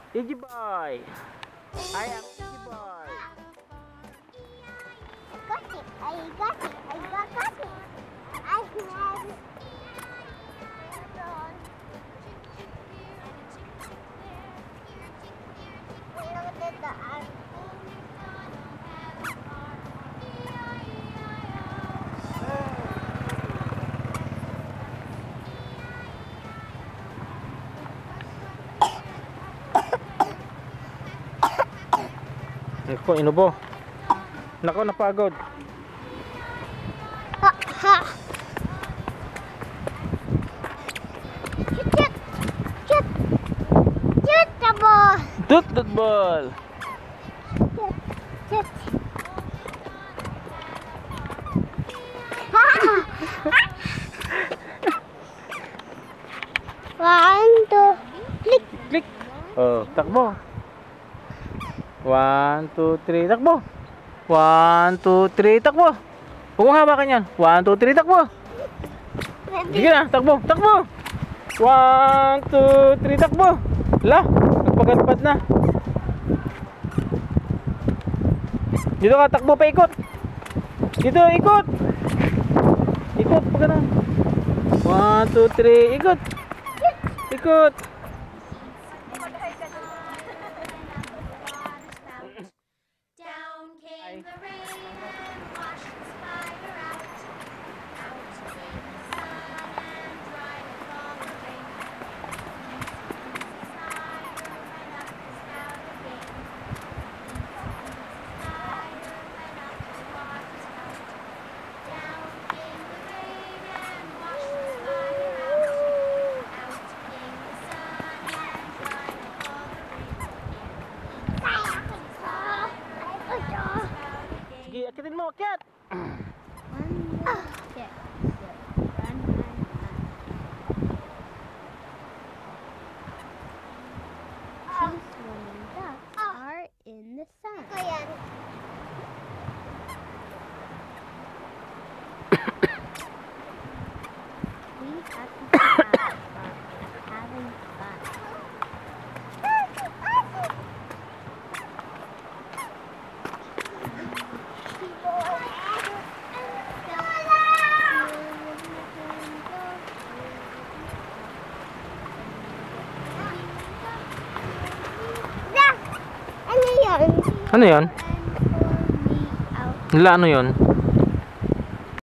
Iggy boy. I am Iggy boy. I got it. I got it. I have it. Look at the arm. Nako, inubo. Nako, napagod. Ha ha. Shoot. Shoot. Shoot the ball. Shoot that ball. Shoot. One, two, click. Click. Oh, takbo. 1, 2, 3, takbo. 1, 2, 3, takbo. Huwag mong hawakan yan. 1, 2, 3, takbo. Sige na, takbo, takbo. 1, 2, 3, takbo. Hala, nagpagatpat na. Dito ka, takbo, paikot. Dito, ikot. Ikot, pa ganun. 1, 2, 3, ikot. Ikot. Down came the rain and washed the spider out. Out came the sun and dried it all away. The spider went up the spout again. The spider went up the water spout. Down came the rain and washed the spider out. Out came the sun and dried it all away. Sige, akitin mo, akyat. Are in the sun. We have to having fun. Ano yun? And pull me out. Nila, ano yun?